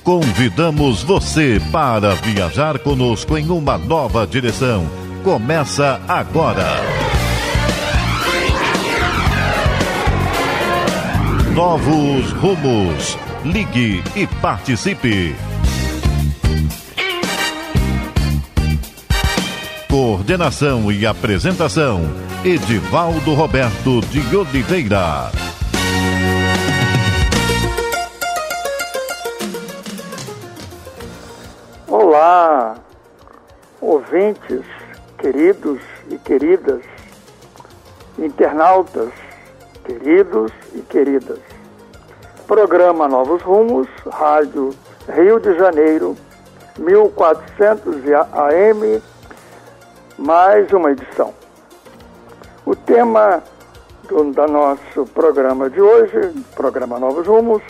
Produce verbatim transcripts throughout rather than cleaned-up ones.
Convidamos você para viajar conosco em uma nova direção. Começa agora. Novos rumos. Ligue e participe. Coordenação e apresentação: Edivaldo Roberto de Oliveira. Olá, ouvintes, queridos e queridas, internautas, queridos e queridas. Programa Novos Rumos, Rádio Rio de Janeiro, mil e quatrocentos A M, mais uma edição. O tema do da nosso programa de hoje, programa Novos Rumos,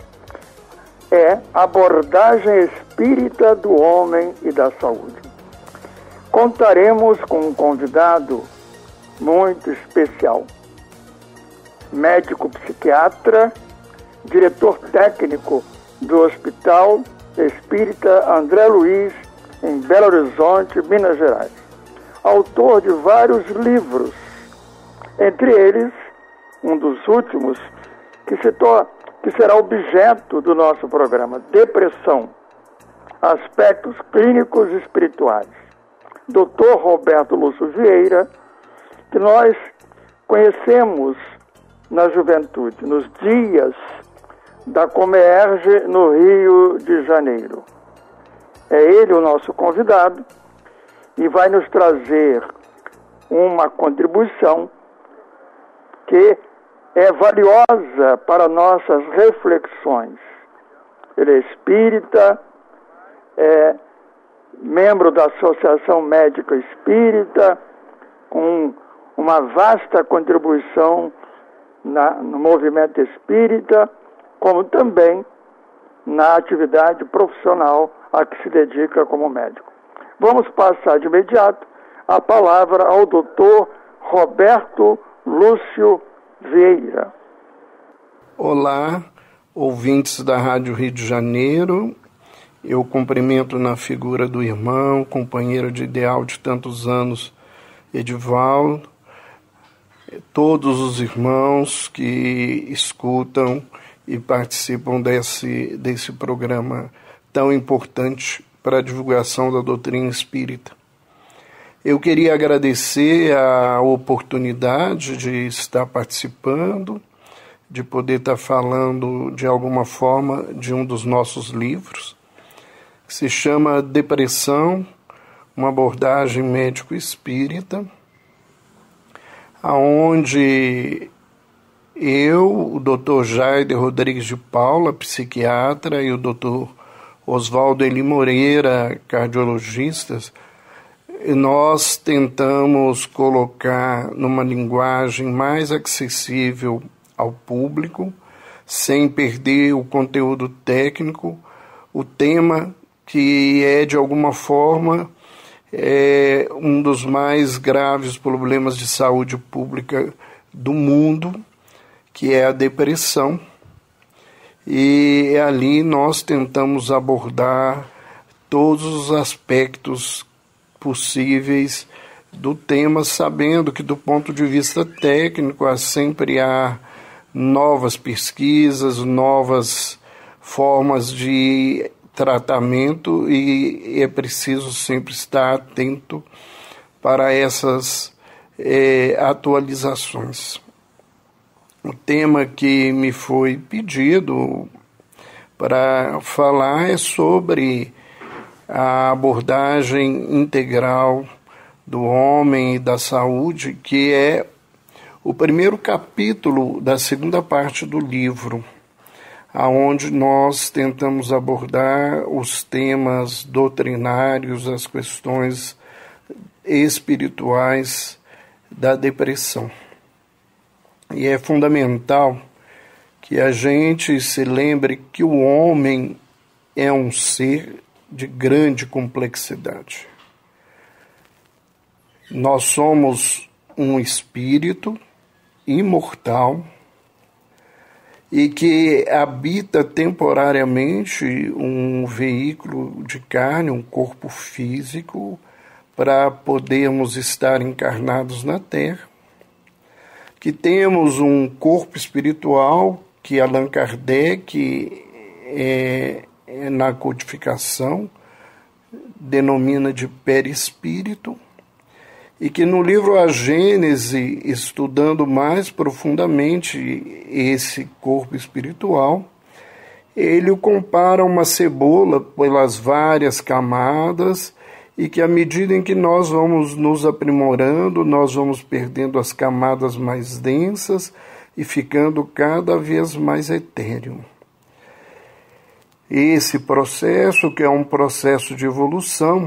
é abordagem espírita do homem e da saúde. Contaremos com um convidado muito especial, médico psiquiatra, diretor técnico do Hospital Espírita André Luiz, em Belo Horizonte, Minas Gerais. Autor de vários livros, entre eles, um dos últimos, que se torna que será objeto do nosso programa, Depressão, Aspectos Clínicos e Espirituais. doutor Roberto Lúcio Vieira, que nós conhecemos na juventude, nos dias da Comerge no Rio de Janeiro. É ele o nosso convidado e vai nos trazer uma contribuição que é valiosa para nossas reflexões. Ele é espírita, é membro da Associação Médica Espírita, com uma vasta contribuição na, no movimento espírita, como também na atividade profissional a que se dedica como médico. Vamos passar de imediato a palavra ao doutor Roberto Lúcio Vieira. Olá, ouvintes da Rádio Rio de Janeiro. Eu cumprimento na figura do irmão, companheiro de ideal de tantos anos, Edivaldo, todos os irmãos que escutam e participam desse, desse programa tão importante para a divulgação da doutrina espírita. Eu queria agradecer a oportunidade de estar participando, de poder estar falando de alguma forma de um dos nossos livros, que se chama Depressão, uma abordagem médico-espírita, aonde eu, o doutor Jair Rodrigues de Paula, psiquiatra, e o doutor Oswaldo Eli Moreira, cardiologista, nós tentamos colocar numa linguagem mais acessível ao público, sem perder o conteúdo técnico, o tema que é, de alguma forma, é um dos mais graves problemas de saúde pública do mundo, que é a depressão. E ali nós tentamos abordar todos os aspectos possíveis do tema, sabendo que do ponto de vista técnico há sempre há novas pesquisas, novas formas de tratamento e é preciso sempre estar atento para essas é, atualizações. O tema que me foi pedido para falar é sobre a abordagem integral do homem e da saúde, que é o primeiro capítulo da segunda parte do livro, aonde nós tentamos abordar os temas doutrinários, as questões espirituais da depressão. E é fundamental que a gente se lembre que o homem é um ser de grande complexidade. Nós somos um espírito imortal e que habita temporariamente um veículo de carne, um corpo físico, para podermos estar encarnados na Terra, que temos um corpo espiritual que Allan Kardec, é, é, na codificação, denomina de perispírito, e que no livro A Gênese, estudando mais profundamente esse corpo espiritual, ele o compara a uma cebola pelas várias camadas, e que à medida em que nós vamos nos aprimorando, nós vamos perdendo as camadas mais densas e ficando cada vez mais etéreo. Esse processo, que é um processo de evolução,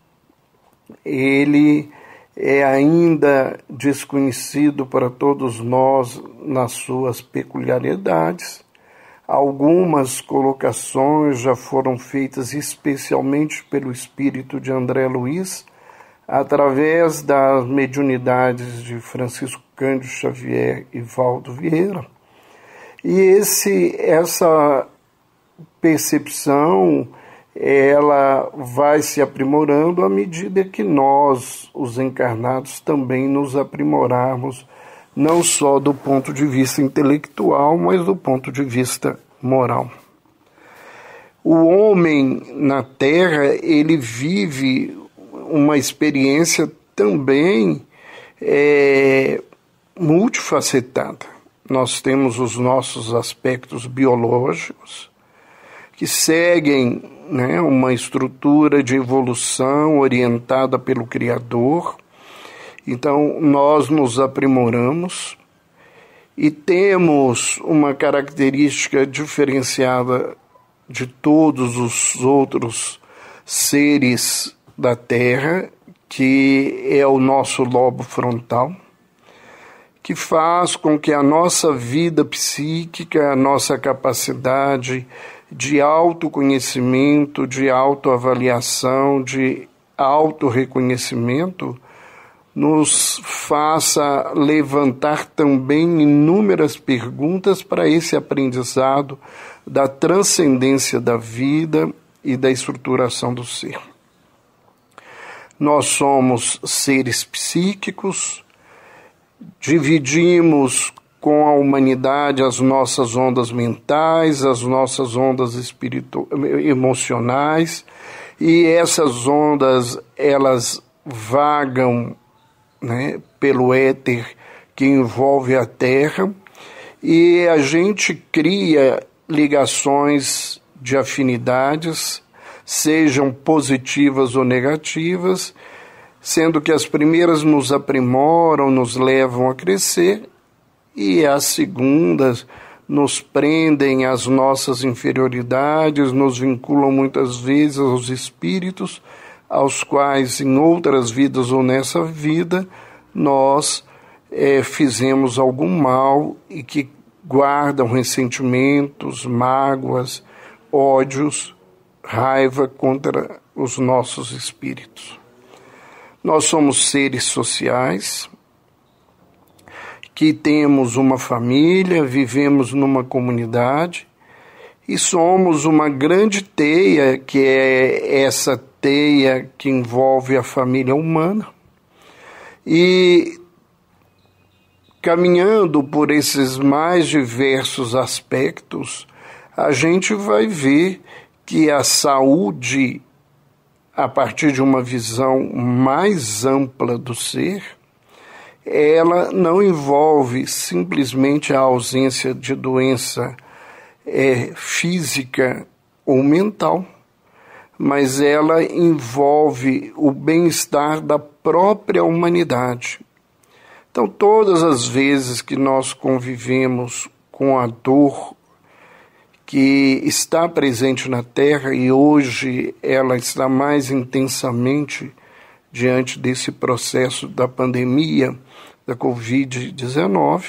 ele é ainda desconhecido para todos nós nas suas peculiaridades. Algumas colocações já foram feitas especialmente pelo espírito de André Luiz, através das mediunidades de Francisco Cândido Xavier e Valdo Vieira. E esse, essa percepção, ela vai se aprimorando à medida que nós, os encarnados, também nos aprimorarmos, não só do ponto de vista intelectual, mas do ponto de vista moral. O homem na Terra, ele vive uma experiência também é, multifacetada. Nós temos os nossos aspectos biológicos, que seguem, né, uma estrutura de evolução orientada pelo Criador. Então, nós nos aprimoramos e temos uma característica diferenciada de todos os outros seres da Terra, que é o nosso lobo frontal, que faz com que a nossa vida psíquica, a nossa capacidade de autoconhecimento, de autoavaliação, de autorreconhecimento, nos faça levantar também inúmeras perguntas para esse aprendizado da transcendência da vida e da estruturação do ser. Nós somos seres psíquicos, dividimos com a humanidade as nossas ondas mentais, as nossas ondas espiritu- emocionais, e essas ondas, elas vagam, né, pelo éter que envolve a Terra, e a gente cria ligações de afinidades, sejam positivas ou negativas, sendo que as primeiras nos aprimoram, nos levam a crescer, e as segundas nos prendem às nossas inferioridades, nos vinculam muitas vezes aos espíritos, aos quais em outras vidas ou nessa vida nós é, fizemos algum mal e que guardam ressentimentos, mágoas, ódios, raiva contra os nossos espíritos. Nós somos seres sociais, que temos uma família, vivemos numa comunidade e somos uma grande teia, que é essa teia que envolve a família humana. E caminhando por esses mais diversos aspectos, a gente vai ver que a saúde, a partir de uma visão mais ampla do ser, ela não envolve simplesmente a ausência de doença é, física ou mental, mas ela envolve o bem-estar da própria humanidade. Então, todas as vezes que nós convivemos com a dor que está presente na Terra, e hoje ela está mais intensamente diante desse processo da pandemia da covid dezenove,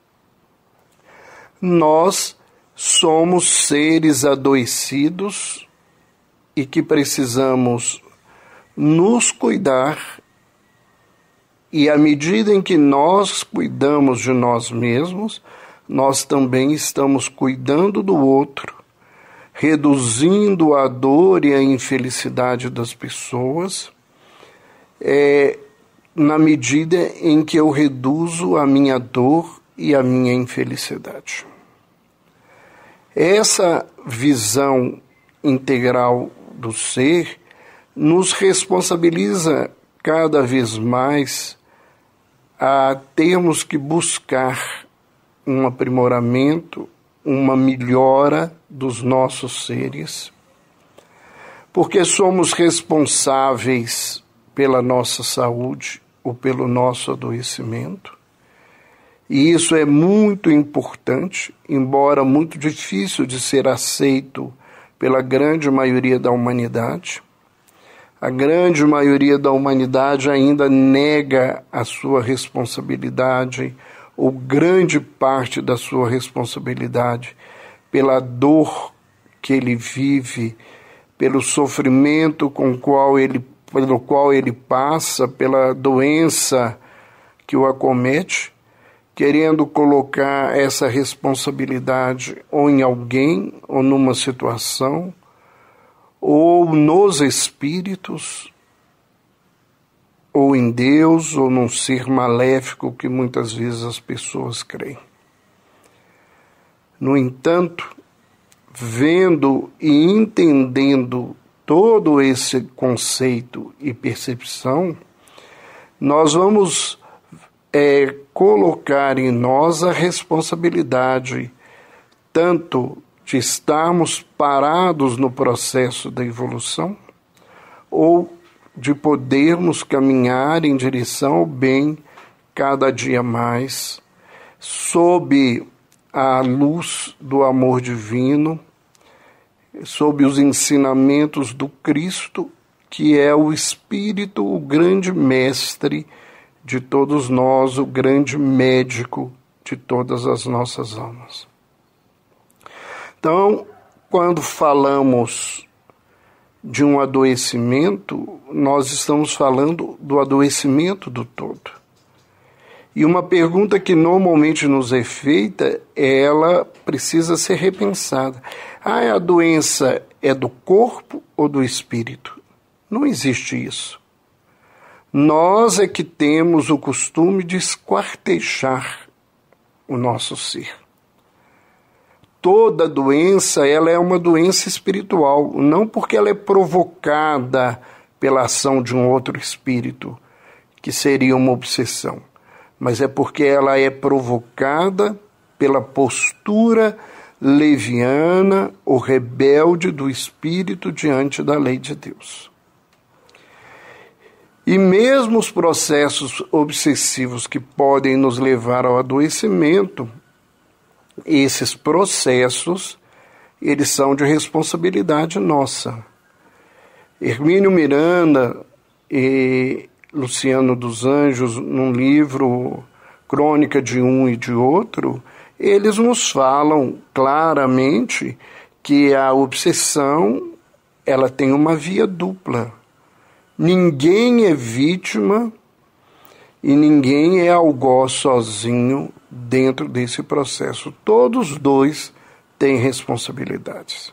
nós somos seres adoecidos e que precisamos nos cuidar, e à medida em que nós cuidamos de nós mesmos, nós também estamos cuidando do outro, reduzindo a dor e a infelicidade das pessoas, é, na medida em que eu reduzo a minha dor e a minha infelicidade. Essa visão integral do ser nos responsabiliza cada vez mais a termos que buscar um aprimoramento, uma melhora dos nossos seres, porque somos responsáveis pela nossa saúde ou pelo nosso adoecimento. E isso é muito importante, embora muito difícil de ser aceito pela grande maioria da humanidade. A grande maioria da humanidade ainda nega a sua responsabilidade, ou grande parte da sua responsabilidade, pela dor que ele vive, pelo sofrimento com qual ele, pelo qual ele passa, pela doença que o acomete, querendo colocar essa responsabilidade ou em alguém, ou numa situação, ou nos espíritos, ou em Deus, ou num ser maléfico que muitas vezes as pessoas creem. No entanto, vendo e entendendo todo esse conceito e percepção, nós vamos é, colocar em nós a responsabilidade tanto de estarmos parados no processo da evolução, ou de podermos caminhar em direção ao bem cada dia mais, sob a luz do amor divino, sob os ensinamentos do Cristo, que é o Espírito, o grande mestre de todos nós, o grande médico de todas as nossas almas. Então, quando falamos de um adoecimento, nós estamos falando do adoecimento do todo. E uma pergunta que normalmente nos é feita, ela precisa ser repensada. Ah, a doença é do corpo ou do espírito? Não existe isso. Nós é que temos o costume de esquartejar o nosso ser. Toda doença, ela é uma doença espiritual, não porque ela é provocada pela ação de um outro espírito, que seria uma obsessão, mas é porque ela é provocada pela postura leviana ou rebelde do espírito diante da lei de Deus. E mesmo os processos obsessivos que podem nos levar ao adoecimento, esses processos, eles são de responsabilidade nossa. Hermínio Miranda e Luciano dos Anjos, num livro Crônica de Um e de Outro, eles nos falam claramente que a obsessão, ela tem uma via dupla. Ninguém é vítima e ninguém é algoz sozinho dentro desse processo. Todos dois têm responsabilidades.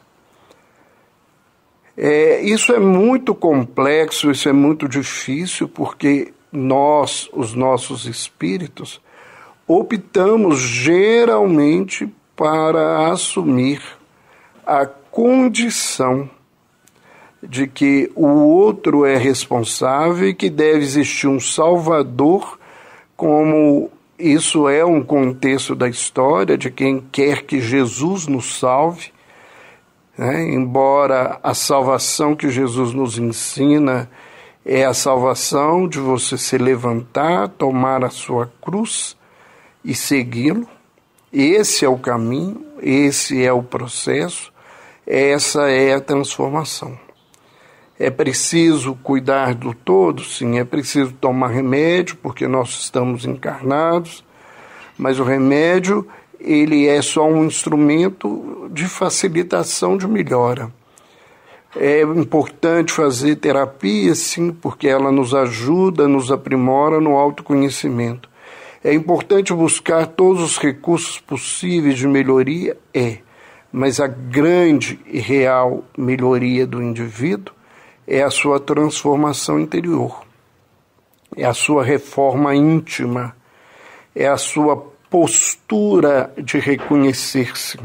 É, isso é muito complexo, isso é muito difícil, porque nós, os nossos espíritos, optamos geralmente para assumir a condição de que o outro é responsável e que deve existir um salvador, como isso é um contexto da história de quem quer que Jesus nos salve, né? Embora a salvação que Jesus nos ensina é a salvação de você se levantar, tomar a sua cruz e segui-lo. Esse é o caminho, esse é o processo, essa é a transformação. É preciso cuidar do todo? Sim, é preciso tomar remédio, porque nós estamos encarnados, mas o remédio, ele é só um instrumento de facilitação de melhora. É importante fazer terapia, sim, porque ela nos ajuda, nos aprimora no autoconhecimento. É importante buscar todos os recursos possíveis de melhoria? É, mas a grande e real melhoria do indivíduo é a sua transformação interior, é a sua reforma íntima, é a sua postura de reconhecer-se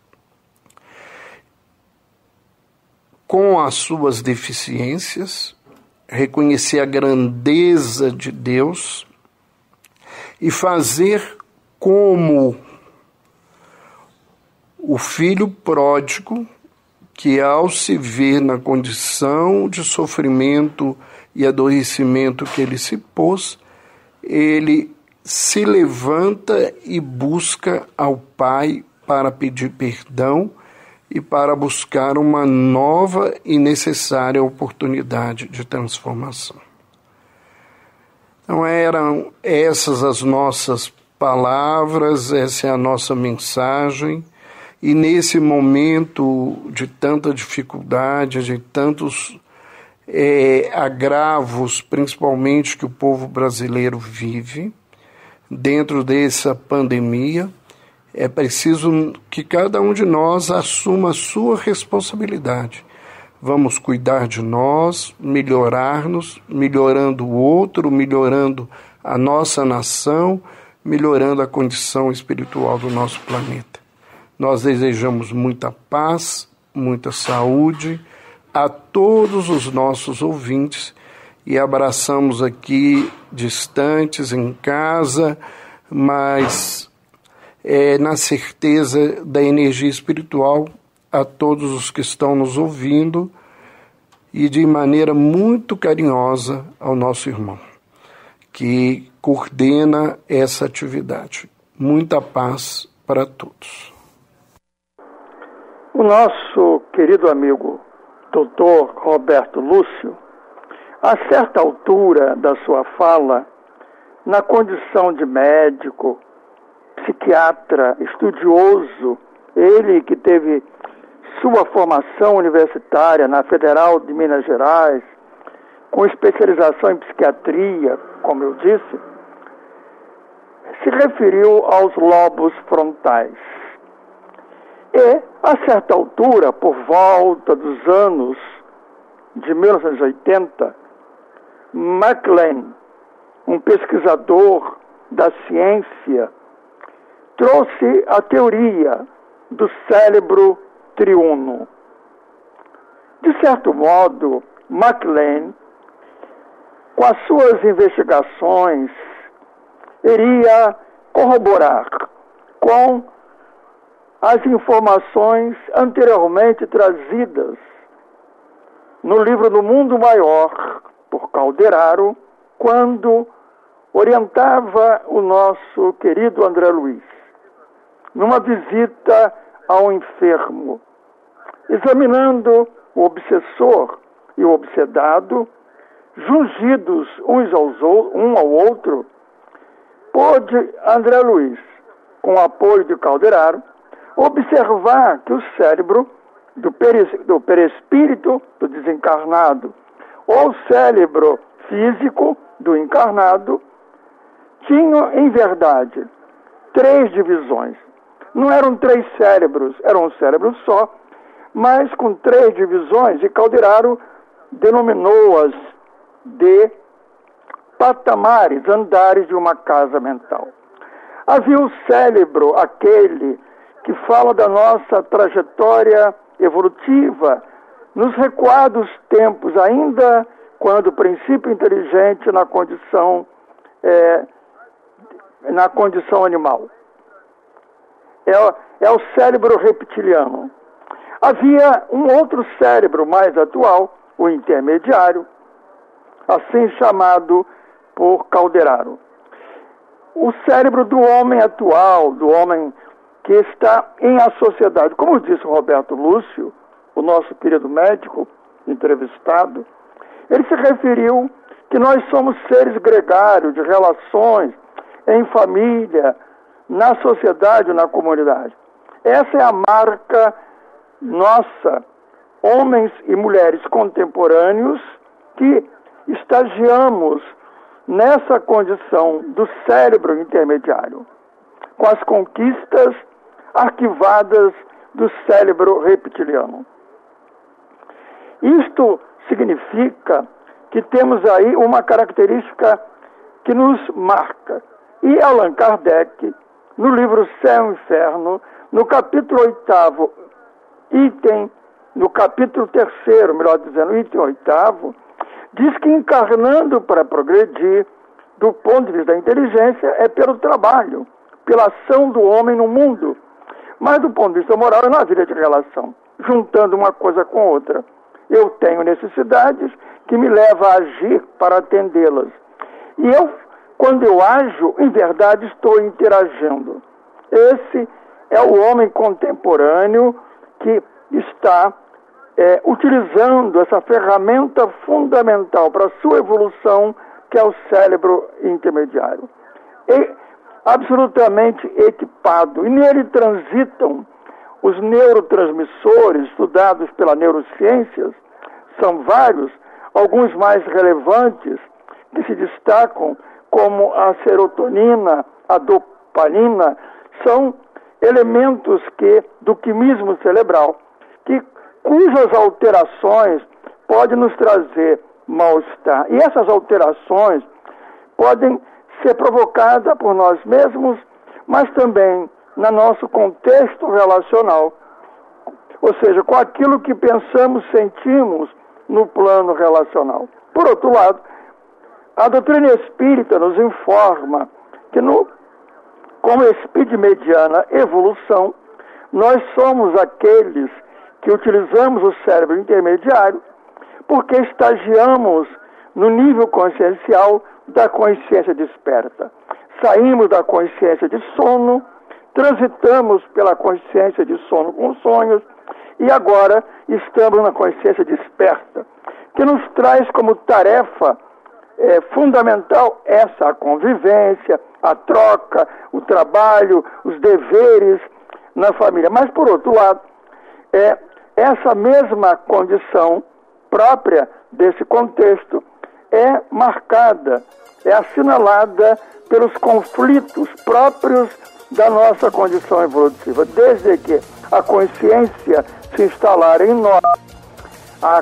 com as suas deficiências, reconhecer a grandeza de Deus e fazer como o filho pródigo, que ao se ver na condição de sofrimento e adoecimento que ele se pôs, ele se levanta e busca ao Pai para pedir perdão e para buscar uma nova e necessária oportunidade de transformação. Então eram essas as nossas palavras, essa é a nossa mensagem, e nesse momento de tanta dificuldade, de tantos é, agravos, principalmente que o povo brasileiro vive, dentro dessa pandemia, é preciso que cada um de nós assuma a sua responsabilidade. Vamos cuidar de nós, melhorar-nos, melhorando o outro, melhorando a nossa nação, melhorando a condição espiritual do nosso planeta. Nós desejamos muita paz, muita saúde a todos os nossos ouvintes e abraçamos aqui distantes, em casa, mas é, na certeza da energia espiritual a todos os que estão nos ouvindo e de maneira muito carinhosa ao nosso irmão, que coordena essa atividade. Muita paz para todos. O nosso querido amigo doutor Roberto Lúcio, a certa altura da sua fala, na condição de médico, psiquiatra, estudioso, ele que teve sua formação universitária na Federal de Minas Gerais, com especialização em psiquiatria, como eu disse, se referiu aos lobos frontais. E, a certa altura, por volta dos anos de mil novecentos e oitenta, MacLean, um pesquisador da ciência, trouxe a teoria do cérebro triuno. De certo modo, MacLean, com as suas investigações, iria corroborar com as informações anteriormente trazidas no livro do Mundo Maior, por Calderaro, quando orientava o nosso querido André Luiz, numa visita ao enfermo, examinando o obsessor e o obsedado, jungidos uns aos, um ao outro, pôde André Luiz, com o apoio de Calderaro, observar que o cérebro do, peris, do perispírito do desencarnado ou cérebro físico do encarnado tinham, em verdade, três divisões. Não eram três cérebros, era um cérebro só, mas com três divisões, e Calderaro denominou-as de patamares, andares de uma casa mental. Havia o cérebro, aquele que fala da nossa trajetória evolutiva, nos recuados tempos, ainda quando o princípio inteligente na condição, é, na condição animal. É, é o cérebro reptiliano. Havia um outro cérebro mais atual, o intermediário, assim chamado por Calderaro. O cérebro do homem atual, do homem que está em a sociedade. Como disse o Roberto Lúcio, o nosso querido médico entrevistado, ele se referiu que nós somos seres gregários de relações em família, na sociedade, na comunidade. Essa é a marca nossa, homens e mulheres contemporâneos, que estagiamos nessa condição do cérebro intermediário, com as conquistas arquivadas do cérebro reptiliano. Isto significa que temos aí uma característica que nos marca. E Allan Kardec, no livro Céu e Inferno, no capítulo oitavo, item, no capítulo terceiro, melhor dizendo, item oitavo, diz que encarnando para progredir, do ponto de vista da inteligência, é pelo trabalho, pela ação do homem no mundo, mas do ponto de vista moral é na vida de relação, juntando uma coisa com outra. Eu tenho necessidades que me levam a agir para atendê-las. E eu, quando eu ajo, em verdade estou interagindo. Esse é o homem contemporâneo que está é, utilizando essa ferramenta fundamental para a sua evolução, que é o cérebro intermediário. E, absolutamente equipado. E nele transitam os neurotransmissores estudados pela neurociências, são vários, alguns mais relevantes, que se destacam, como a serotonina, a dopamina, são elementos que, do quimismo cerebral, que, cujas alterações podem nos trazer mal-estar. E essas alterações podem ser provocadas por nós mesmos, mas também no nosso contexto relacional, ou seja, com aquilo que pensamos, sentimos no plano relacional. Por outro lado, a doutrina espírita nos informa que, no, como espírito mediana evolução, nós somos aqueles que utilizamos o cérebro intermediário porque estagiamos no nível consciencial da consciência desperta. Saímos da consciência de sono, transitamos pela consciência de sono com sonhos e agora estamos na consciência desperta, que nos traz como tarefa é, fundamental essa a convivência, a troca, o trabalho, os deveres na família. Mas, por outro lado, é, essa mesma condição própria desse contexto é marcada, é assinalada pelos conflitos próprios da nossa condição evolutiva. Desde que a consciência se instalar em nós há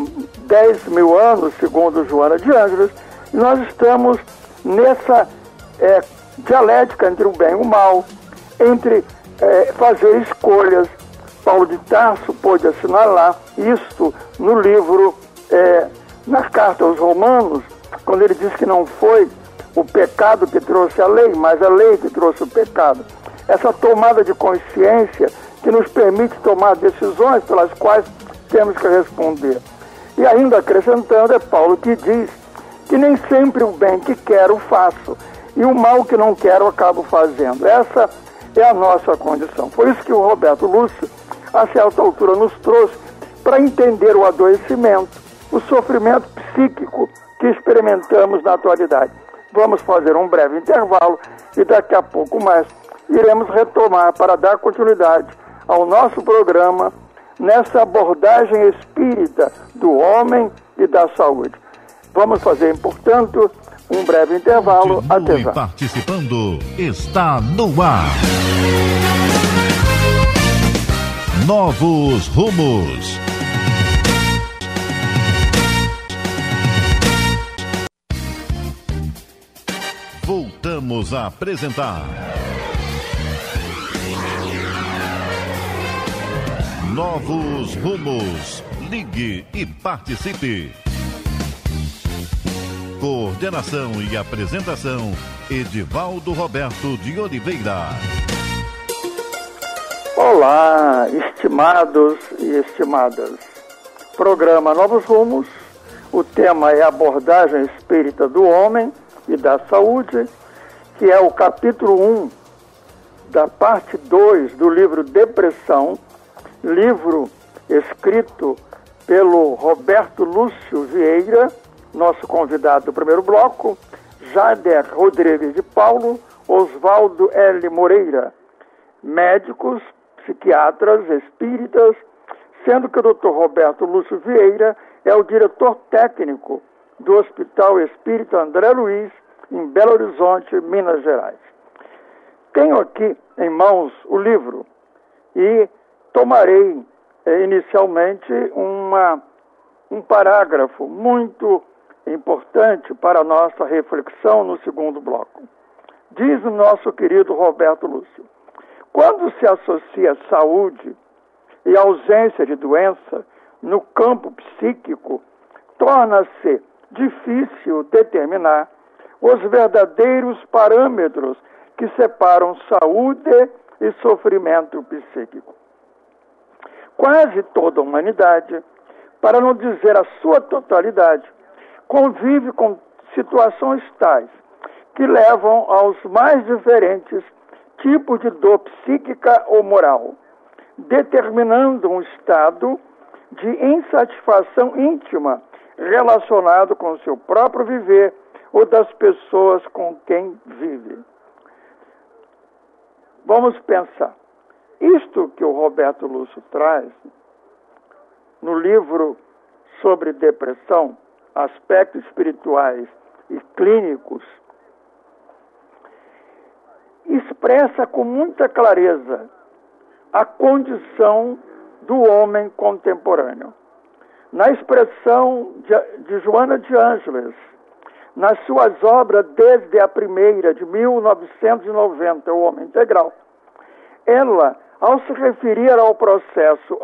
dez mil anos, segundo Joana de Ângeles, nós estamos nessa é, dialética entre o bem e o mal, entre é, fazer escolhas. Paulo de Tarso pôde assinalar isto no livro, é, na carta aos Romanos, quando ele diz que não foi o pecado que trouxe a lei, mas a lei que trouxe o pecado. Essa tomada de consciência que nos permite tomar decisões pelas quais temos que responder. E ainda acrescentando, é Paulo que diz que nem sempre o bem que quero faço, e o mal que não quero acabo fazendo. Essa é a nossa condição. Por isso que o Roberto Lúcio, a certa altura, nos trouxe para entender o adoecimento, o sofrimento psíquico que experimentamos na atualidade. Vamos fazer um breve intervalo e daqui a pouco mais iremos retomar para dar continuidade ao nosso programa nessa abordagem espírita do homem e da saúde. Vamos fazer, portanto, um breve intervalo. Continue até já. Participando, está no ar. Novos rumos. Voltamos a apresentar Novos Rumos. Ligue e participe. Coordenação e apresentação, Edivaldo Roberto de Oliveira. Olá, estimados e estimadas. Programa Novos Rumos. O tema é abordagem espírita do homem e da saúde, que é o capítulo um da parte dois do livro Depressão, livro escrito pelo Roberto Lúcio Vieira, nosso convidado do primeiro bloco, Jader Rodrigues de Paulo, Oswaldo L. Moreira, médicos, psiquiatras, espíritas, sendo que o doutor Roberto Lúcio Vieira é o diretor técnico do Hospital Espírita André Luiz, em Belo Horizonte, Minas Gerais. Tenho aqui em mãos o livro e tomarei eh, inicialmente uma, um parágrafo muito importante para a nossa reflexão no segundo bloco. Diz o nosso querido Roberto Lúcio: quando se associa saúde e ausência de doença no campo psíquico, torna-se difícil determinar os verdadeiros parâmetros que separam saúde e sofrimento psíquico. Quase toda a humanidade, para não dizer a sua totalidade, convive com situações tais que levam aos mais diferentes tipos de dor psíquica ou moral, determinando um estado de insatisfação íntima relacionado com o seu próprio viver ou das pessoas com quem vive. Vamos pensar. Isto que o Roberto Lúcio traz no livro sobre depressão, aspectos espirituais e clínicos, expressa com muita clareza a condição do homem contemporâneo. Na expressão de, de Joana de Ângeles, nas suas obras desde a primeira, de mil novecentos e noventa, O Homem Integral, ela, ao se referir ao processo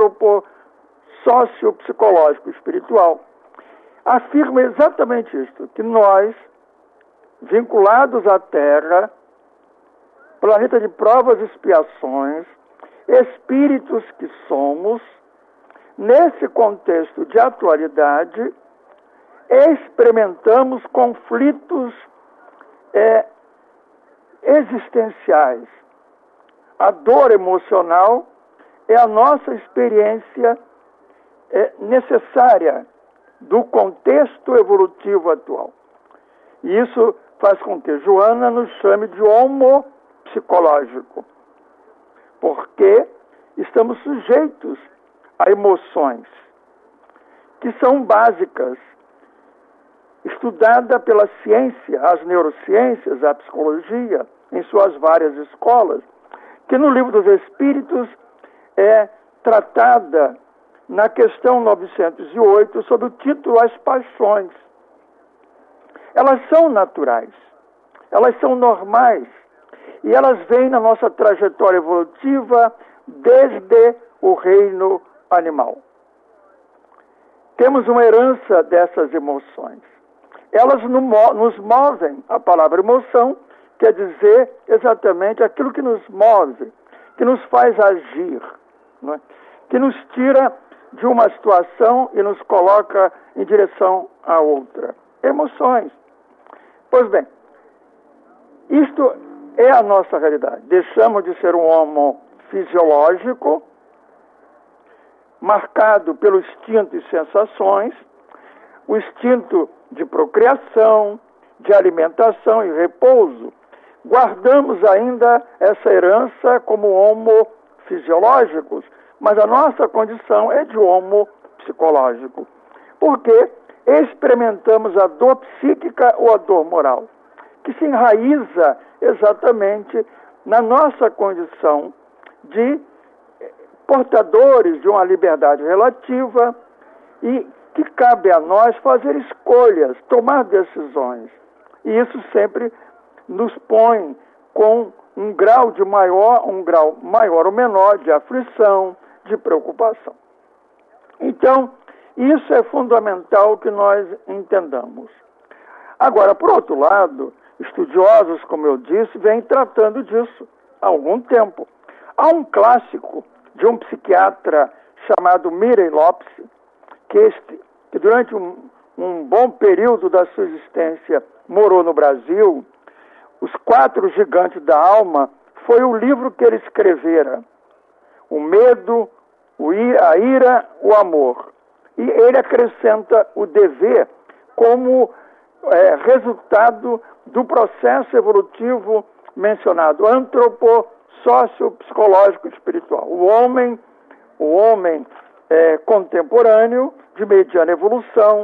antropo-sociopsicológico espiritual, afirma exatamente isto, que nós, vinculados à Terra, planeta de provas e expiações, espíritos que somos, nesse contexto de atualidade, experimentamos conflitos é, existenciais. A dor emocional é a nossa experiência é, necessária do contexto evolutivo atual. E isso faz com que Joana nos chame de homo psicológico, porque estamos sujeitos a emoções que são básicas, estudada pela ciência, as neurociências, a psicologia, em suas várias escolas, que no Livro dos Espíritos é tratada na questão novecentos e oito sob o título As Paixões. Elas são naturais, elas são normais, e elas vêm na nossa trajetória evolutiva desde o reino animal. Temos uma herança dessas emoções. Elas nos movem. A palavra emoção quer dizer exatamente aquilo que nos move, que nos faz agir, não é? Que nos tira de uma situação e nos coloca em direção a outra. Emoções. Pois bem, isto é a nossa realidade. Deixamos de ser um homo fisiológico, marcado pelo instinto e sensações, o instinto de procriação, de alimentação e repouso. Guardamos ainda essa herança como homo fisiológicos, mas a nossa condição é de homo psicológico, porque experimentamos a dor psíquica ou a dor moral, que se enraiza exatamente na nossa condição de portadores de uma liberdade relativa e que cabe a nós fazer escolhas, tomar decisões. E isso sempre nos põe com um grau de maior, um grau maior ou menor de aflição, de preocupação. Então, isso é fundamental que nós entendamos. Agora, por outro lado, estudiosos, como eu disse, vêm tratando disso há algum tempo. Há um clássico de um psiquiatra chamado Mirey Lopes, que, este, que durante um, um bom período da sua existência morou no Brasil. Os Quatro Gigantes da Alma foi o livro que ele escrevera. O medo, o ir, a ira, o amor. E ele acrescenta o dever como é, resultado do processo evolutivo mencionado, antropo, sócio, psicológico e espiritual. O homem, o homem é, contemporâneo, de mediana evolução,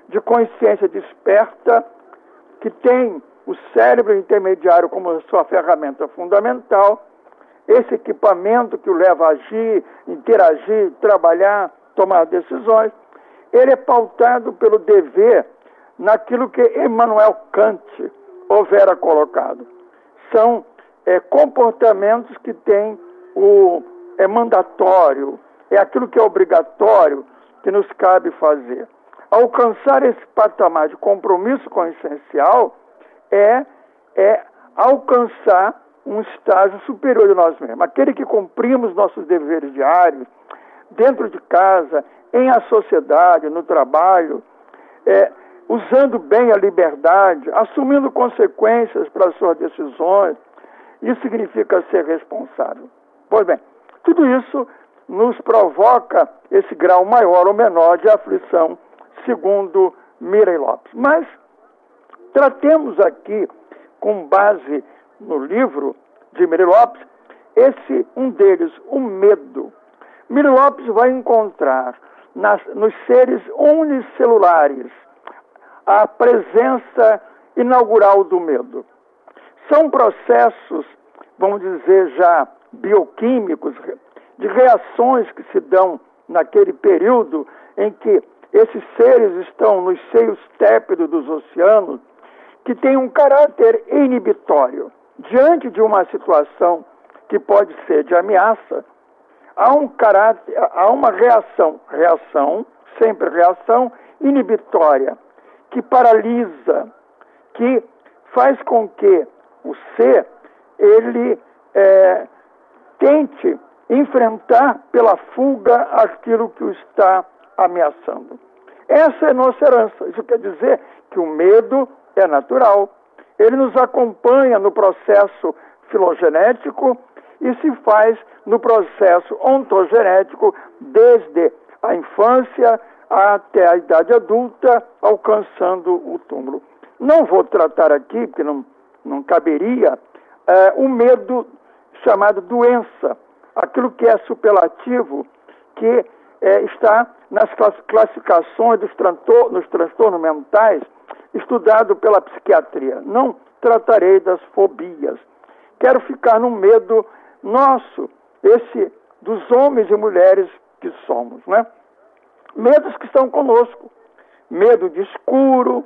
de consciência desperta, que tem o cérebro intermediário como sua ferramenta fundamental, esse equipamento que o leva a agir, interagir, trabalhar, tomar decisões, ele é pautado pelo dever naquilo que Immanuel Kant houvera colocado. São é, comportamentos que têm o é mandatório, é aquilo que é obrigatório que nos cabe fazer. Alcançar esse patamar de compromisso com o essencial é, é alcançar um estágio superior de nós mesmos. Aquele que cumprimos nossos deveres diários, dentro de casa, em a sociedade, no trabalho, é, usando bem a liberdade, assumindo consequências para as suas decisões, isso significa ser responsável. Pois bem, tudo isso nos provoca esse grau maior ou menor de aflição, segundo Mirei Lopes. Mas tratemos aqui, com base no livro de Mirei Lopes, esse, um deles, o medo. Mirei Lopes vai encontrar nas, nos seres unicelulares a presença inaugural do medo. São processos, vamos dizer já bioquímicos, de reações que se dão naquele período em que esses seres estão nos seios tépidos dos oceanos, que tem um caráter inibitório. Diante de uma situação que pode ser de ameaça, há um caráter, há uma reação, reação, sempre reação inibitória, que paralisa, que faz com que o ser, ele é, tente enfrentar pela fuga aquilo que o está ameaçando. Essa é a nossa herança. Isso quer dizer que o medo é natural. Ele nos acompanha no processo filogenético e se faz no processo ontogenético desde a infância até a idade adulta, alcançando o túmulo. Não vou tratar aqui, porque não, não caberia, é, o medo chamado doença, aquilo que é superlativo, que é, está nas classificações dos transtornos, nos transtornos mentais, estudado pela psiquiatria. Não tratarei das fobias. Quero ficar no medo nosso, esse dos homens e mulheres que somos, né? Medos que estão conosco. Medo de escuro,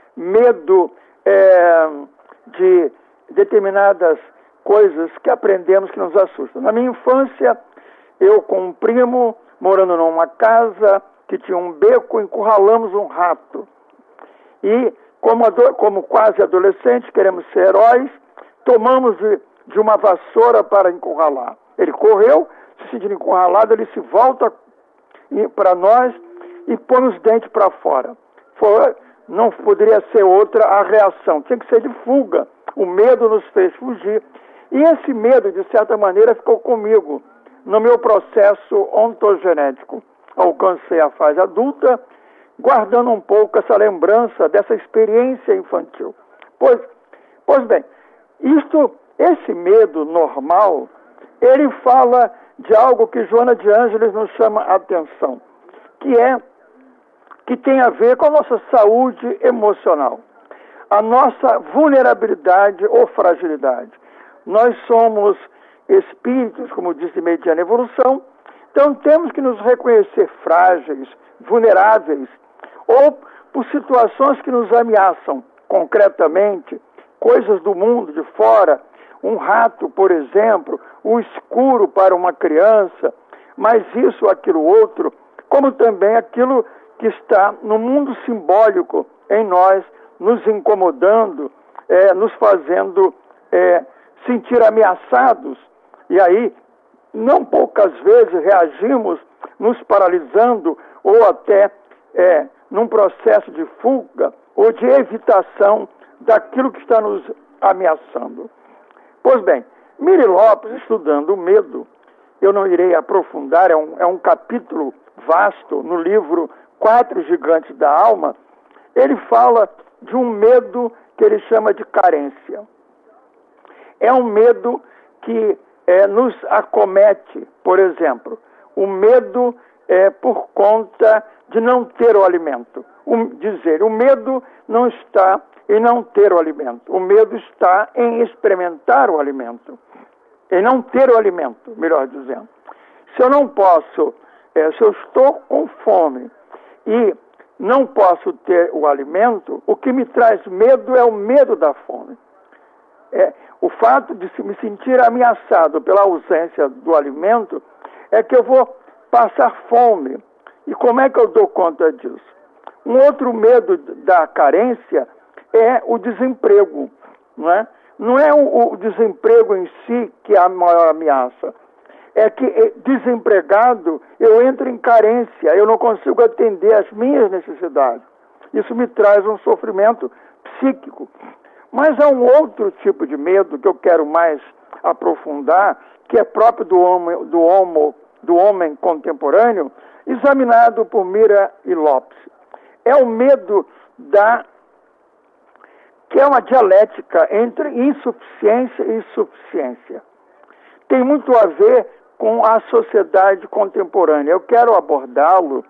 medo é, de determinadas coisas que aprendemos que nos assustam. Na minha infância, eu com um primo, morando numa casa que tinha um beco, encurralamos um rato. E, como, como quase adolescentes, queremos ser heróis, tomamos de, de uma vassoura para encurralar. Ele correu, se sentindo encurralado, ele se volta para nós e põe os dentes para fora. Foi, não poderia ser outra a reação, tinha que ser de fuga. O medo nos fez fugir. E esse medo, de certa maneira, ficou comigo no meu processo ontogenético. Alcancei a fase adulta, guardando um pouco essa lembrança dessa experiência infantil. Pois, pois bem, isto, esse medo normal, ele fala de algo que Joana de Ângeles nos chama a atenção, que é, que tem a ver com a nossa saúde emocional, a nossa vulnerabilidade ou fragilidade. Nós somos espíritos, como diz de mediana evolução, então temos que nos reconhecer frágeis, vulneráveis, ou por situações que nos ameaçam concretamente, coisas do mundo de fora, um rato, por exemplo, o escuro para uma criança, mas isso, aquilo, outro, como também aquilo que está no mundo simbólico em nós, nos incomodando, é, nos fazendo é, sentir ameaçados, e aí, não poucas vezes reagimos nos paralisando ou até é, num processo de fuga ou de evitação daquilo que está nos ameaçando. Pois bem, Mirei Lopes, estudando o medo, eu não irei aprofundar, é um, é um capítulo vasto no livro Quatro Gigantes da Alma, ele fala de um medo que ele chama de carência. É um medo que é, nos acomete, por exemplo, o medo é, por conta de não ter o alimento. O, dizer, o medo não está em não ter o alimento. O medo está em experimentar o alimento. Em não ter o alimento, melhor dizendo. Se eu não posso, é, se eu estou com fome e não posso ter o alimento, o que me traz medo é o medo da fome. É, o fato de me sentir ameaçado pela ausência do alimento é que eu vou passar fome. E como é que eu dou conta disso? Um outro medo da carência é o desemprego, não é? Não é o, o desemprego em si que é a maior ameaça. É que desempregado eu entro em carência, eu não consigo atender às minhas necessidades. Isso me traz um sofrimento psíquico. Mas há um outro tipo de medo que eu quero mais aprofundar, que é próprio do homem, do homo, do homem contemporâneo, examinado por Mira e Lopes. É o medo da... que é uma dialética entre insuficiência e suficiência. Tem muito a ver com a sociedade contemporânea. Eu quero abordá-lo,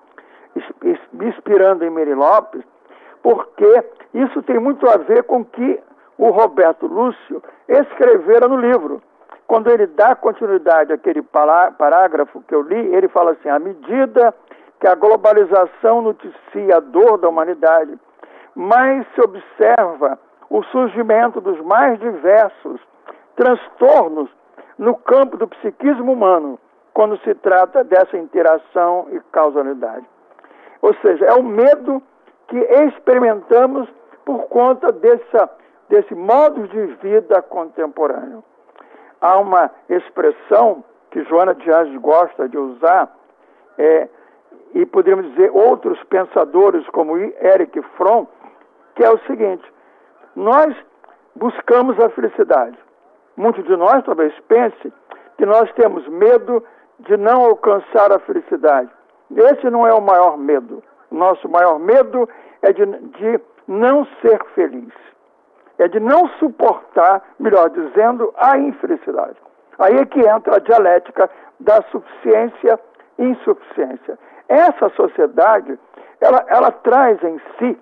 me inspirando em Mira e Lopes, porque isso tem muito a ver com o que o Roberto Lúcio escrevera no livro. Quando ele dá continuidade àquele parágrafo que eu li, ele fala assim: à medida que a globalização noticia a dor da humanidade, mais se observa o surgimento dos mais diversos transtornos no campo do psiquismo humano, quando se trata dessa interação e causalidade. Ou seja, é o medo que experimentamos por conta dessa, desse modo de vida contemporâneo. Há uma expressão que Joana de Anjos gosta de usar, é, e poderíamos dizer outros pensadores como Erich Fromm, que é o seguinte: nós buscamos a felicidade. Muitos de nós talvez pense que nós temos medo de não alcançar a felicidade. Esse não é o maior medo. O nosso maior medo é de, de não ser feliz. É de não suportar, melhor dizendo, a infelicidade. Aí é que entra a dialética da suficiência e insuficiência. Essa sociedade, ela, ela traz em si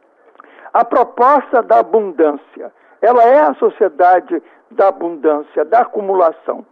a proposta da abundância. Ela é a sociedade da abundância, da acumulação.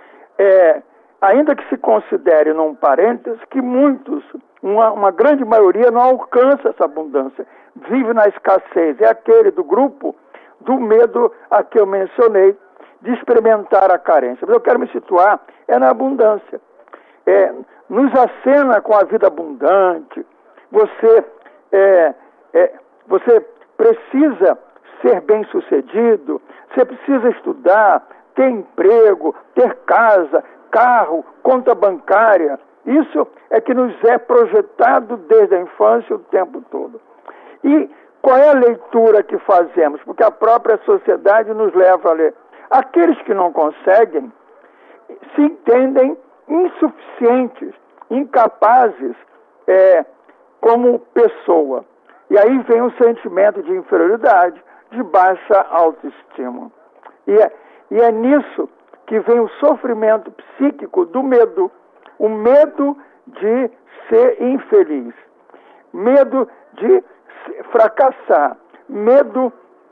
É, ainda que se considere, num parênteses, que muitos, uma, uma grande maioria, não alcança essa abundância, vive na escassez. É aquele do grupo do medo a que eu mencionei, de experimentar a carência. Mas eu quero me situar é na abundância. É, nos acena com a vida abundante. Você, é, é, você precisa ser bem-sucedido, você precisa estudar, ter emprego, ter casa, carro, conta bancária. Isso é que nos é projetado desde a infância o tempo todo. E qual é a leitura que fazemos? Porque a própria sociedade nos leva a ler. Aqueles que não conseguem se entendem insuficientes, incapazes é, como pessoa. E aí vem o sentimento de inferioridade, de baixa autoestima. E é, e é nisso que vem o sofrimento psíquico do medo. O medo de ser infeliz. Medo de fracassar. Medo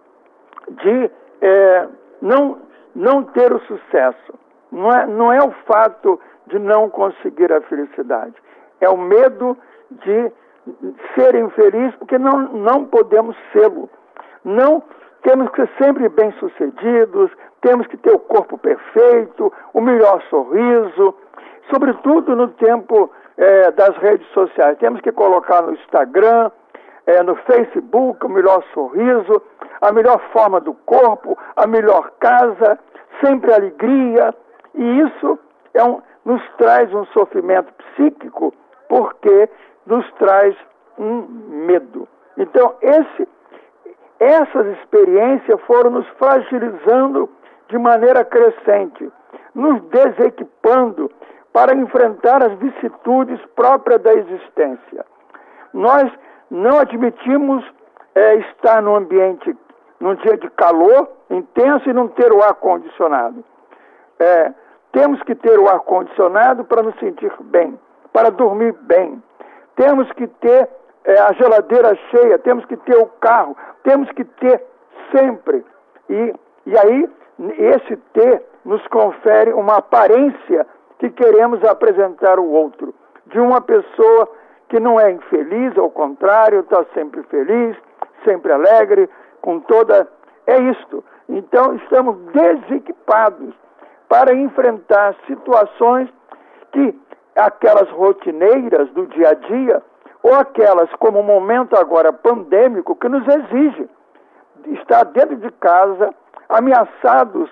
de é, não, não ter o sucesso. Não é, não é o fato de não conseguir a felicidade. É o medo de ser infeliz, porque não, não podemos sê-lo. Não, temos que ser sempre bem-sucedidos, temos que ter o corpo perfeito, o melhor sorriso, sobretudo no tempo é, das redes sociais. Temos que colocar no Instagram, é, no Facebook, o melhor sorriso, a melhor forma do corpo, a melhor casa, sempre alegria. E isso é um, nos traz um sofrimento psíquico, porque nos traz um medo. Então, esse, essas experiências foram nos fragilizando de maneira crescente, nos desequipando para enfrentar as vicissitudes próprias da existência. Nós não admitimos é, estar num ambiente, num dia de calor intenso e não ter o ar-condicionado. É, temos que ter o ar-condicionado para nos sentir bem, para dormir bem. Temos que ter é, a geladeira cheia, temos que ter o carro, temos que ter sempre. E, e aí, esse ter nos confere uma aparência que queremos apresentar ao outro, de uma pessoa que não é infeliz, ao contrário, está sempre feliz, sempre alegre, com toda... É isto. Então, estamos desequipados para enfrentar situações que, aquelas rotineiras do dia a dia, ou aquelas como o momento agora pandêmico, que nos exige estar dentro de casa, ameaçados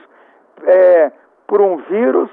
é, por um vírus,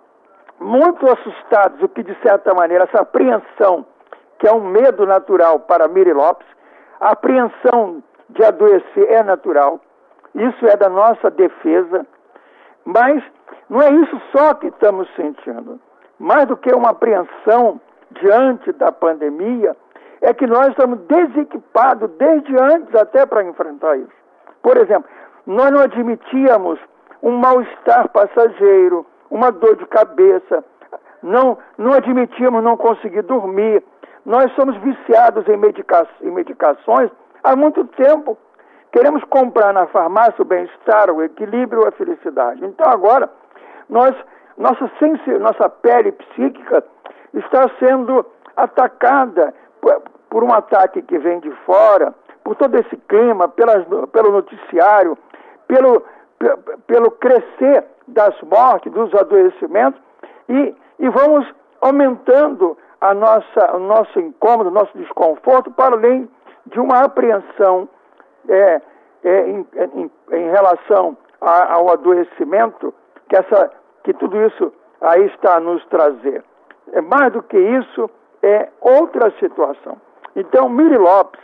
muito assustados, o que de certa maneira, essa apreensão, que é um medo natural para Miri Lopes, a apreensão de adoecer é natural, isso é da nossa defesa, mas não é isso só que estamos sentindo. Mais do que uma apreensão diante da pandemia, é que nós estamos desequipados desde antes até para enfrentar isso. Por exemplo, nós não admitíamos um mal-estar passageiro, uma dor de cabeça, não, não admitíamos não conseguir dormir. Nós somos viciados em, medica em medicações há muito tempo. Queremos comprar na farmácia o bem-estar, o equilíbrio, a felicidade. Então agora, nós, nossa, nossa pele psíquica está sendo atacada por, por um ataque que vem de fora, por todo esse clima, pelas, pelo noticiário, pelo, pelo crescer das mortes, dos adoecimentos, e, e vamos aumentando a nossa, o nosso incômodo, o nosso desconforto, para além de uma apreensão é, é, em, em, em relação a, ao adoecimento, que, essa, que tudo isso aí está a nos trazer. É mais do que isso, é outra situação. Então, Miri Lopes,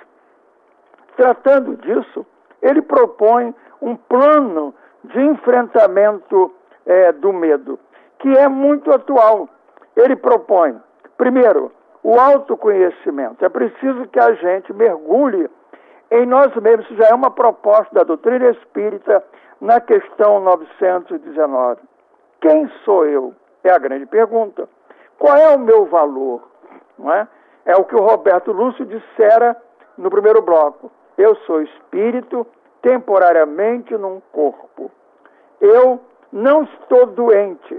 tratando disso, ele propõe um plano de enfrentamento é, do medo, que é muito atual. Ele propõe, primeiro, o autoconhecimento. É preciso que a gente mergulhe em nós mesmos. Isso já é uma proposta da doutrina espírita na questão novecentos e dezenove. Quem sou eu? É a grande pergunta. Qual é o meu valor? Não é? É o que o Roberto Lúcio dissera no primeiro bloco. Eu sou espírito temporariamente num corpo. Eu não estou doente.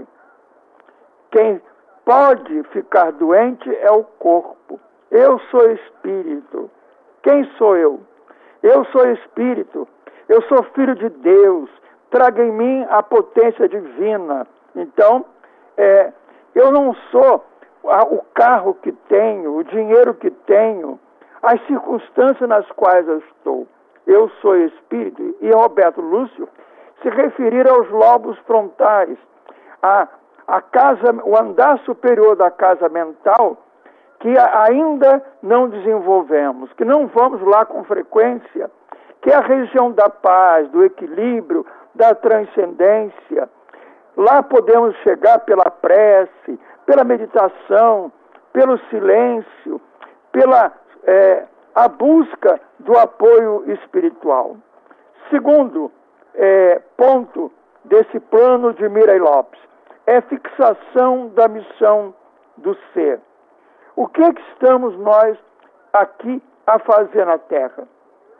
Quem pode ficar doente é o corpo. Eu sou espírito. Quem sou eu? Eu sou espírito. Eu sou filho de Deus. Traga em mim a potência divina. Então, é, eu não sou a, o carro que tenho, o dinheiro que tenho, as circunstâncias nas quais eu estou. Eu sou espírito. E Roberto Lúcio se referir aos lobos frontais, a, a casa, o andar superior da casa mental, que ainda não desenvolvemos, que não vamos lá com frequência, que é a região da paz, do equilíbrio, da transcendência. Lá podemos chegar pela prece, pela meditação, pelo silêncio, pela é, a busca do apoio espiritual. Segundo é, ponto desse plano de Miri Lopes é fixação da missão do ser. O que, é que estamos nós aqui a fazer na Terra?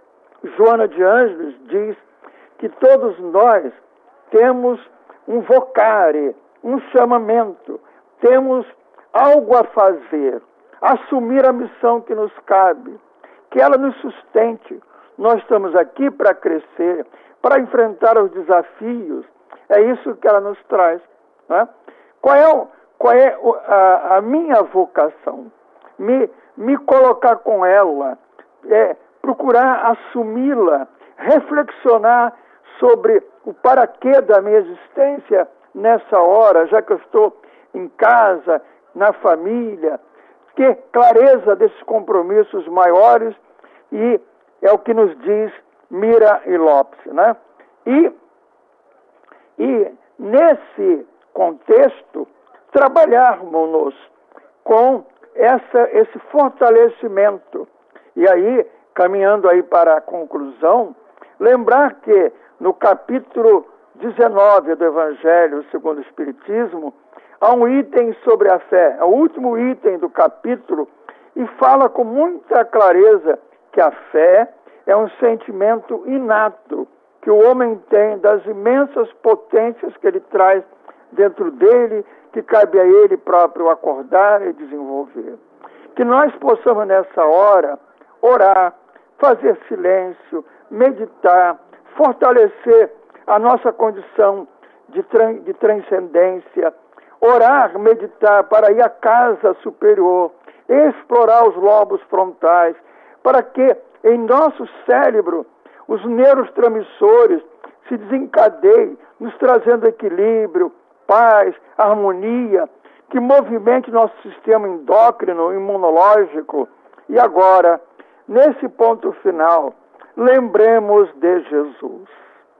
Joana de Ângeles diz que todos nós temos um vocare, um chamamento, temos algo a fazer, assumir a missão que nos cabe, que ela nos sustente. Nós estamos aqui para crescer, para enfrentar os desafios, é isso que ela nos traz. Né? Qual é, o, qual é a, a minha vocação? Me, me colocar com ela, é, procurar assumi-la, reflexionar sobre o para quê da minha existência nessa hora, já que eu estou em casa, na família, ter clareza desses compromissos maiores, e é o que nos diz Miri Lopes. Né? E, e nesse contexto, trabalharmos com essa, esse fortalecimento. E aí, caminhando aí para a conclusão, lembrar que no capítulo dezenove do Evangelho segundo o Espiritismo, há um item sobre a fé, é o último item do capítulo, e fala com muita clareza que a fé é um sentimento inato que o homem tem das imensas potências que ele traz dentro dele, que cabe a ele próprio acordar e desenvolver. Que nós possamos nessa hora orar, fazer silêncio, meditar, fortalecer a nossa condição de, tran- de transcendência, orar, meditar para ir à casa superior, explorar os lobos frontais, para que em nosso cérebro os neurotransmissores se desencadeiem, nos trazendo equilíbrio, paz, harmonia, que movimente nosso sistema endócrino, imunológico. E agora, nesse ponto final, lembremos de Jesus.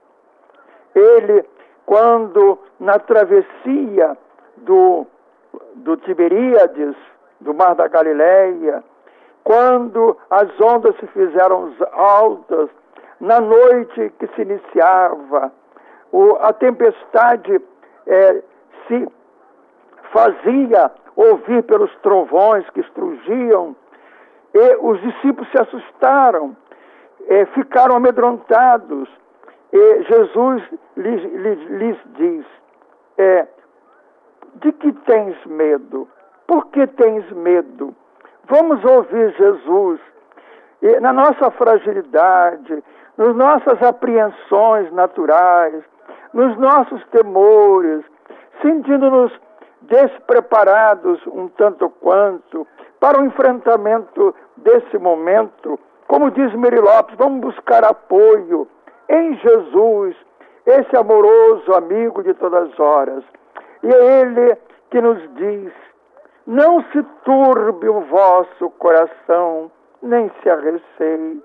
Ele, quando na travessia do, do Tiberíades, do Mar da Galileia, quando as ondas se fizeram altas, na noite que se iniciava, o, a tempestade é, se fazia ouvir pelos trovões que estrugiam, e os discípulos se assustaram, é, ficaram amedrontados, e Jesus lhes, lhes, lhes diz, é, de que tens medo? Por que tens medo? Vamos ouvir Jesus. E na nossa fragilidade, nas nossas apreensões naturais, nos nossos temores, sentindo-nos despreparados um tanto quanto para o enfrentamento desse momento, como diz Mary Lopes, vamos buscar apoio em Jesus, esse amoroso amigo de todas as horas. E é Ele que nos diz, não se turbe o vosso coração, nem se arreceie.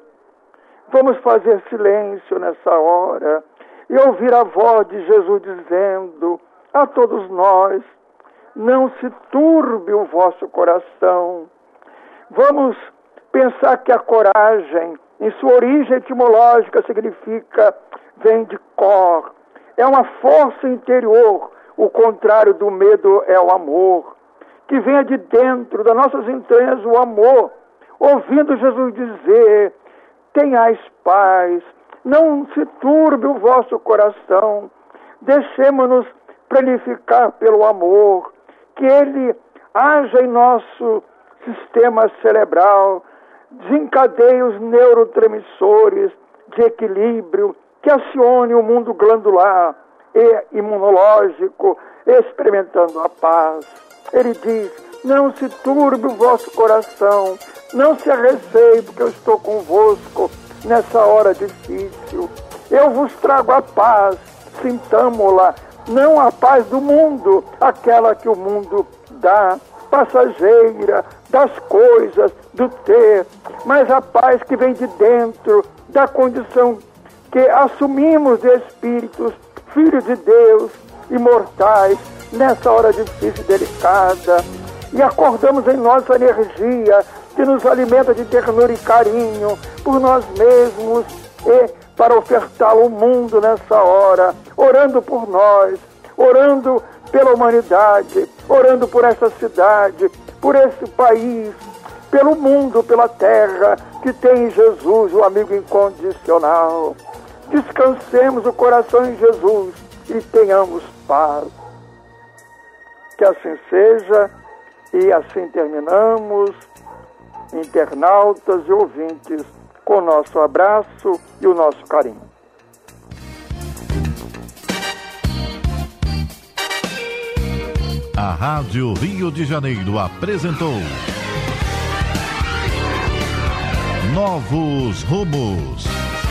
Vamos fazer silêncio nessa hora e ouvir a voz de Jesus dizendo a todos nós, não se turbe o vosso coração. Vamos pensar que a coragem, em sua origem etimológica, significa, vem de cor. É uma força interior, o contrário do medo é o amor. Que venha de dentro das nossas entranhas o amor, ouvindo Jesus dizer, tenhais paz, não se turbe o vosso coração, deixemo-nos planificar pelo amor, que Ele haja em nosso sistema cerebral, desencadeie os neurotransmissores de equilíbrio, que acione o mundo glandular e imunológico, experimentando a paz. Ele diz, não se turbe o vosso coração, não se arreceie, porque eu estou convosco nessa hora difícil. Eu vos trago a paz, sintamo-la, não a paz do mundo, aquela que o mundo dá, passageira, das coisas, do ter, mas a paz que vem de dentro, da condição que assumimos de espíritos, filhos de Deus, imortais, nessa hora difícil e delicada, e acordamos em nossa energia, que nos alimenta de ternura e carinho por nós mesmos e para ofertá-lo ao mundo nessa hora, orando por nós, orando pela humanidade, orando por essa cidade, por esse país, pelo mundo, pela terra, que tem em Jesus o amigo incondicional. Descansemos o coração em Jesus e tenhamos paz. Que assim seja, e assim terminamos, internautas e ouvintes, com o nosso abraço e o nosso carinho. A Rádio Rio de Janeiro apresentou Novos Rumos.